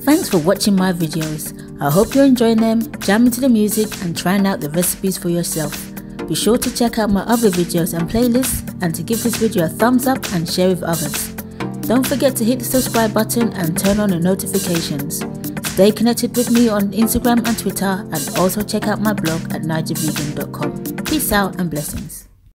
Thanks for watching my videos. I hope you're enjoying them, jamming to the music and trying out the recipes for yourself. Be sure to check out my other videos and playlists and to give this video a thumbs up and share with others. Don't forget to hit the subscribe button and turn on the notifications. Stay connected with me on Instagram and Twitter, and also check out my blog at naijavegan.com. Peace out and blessings.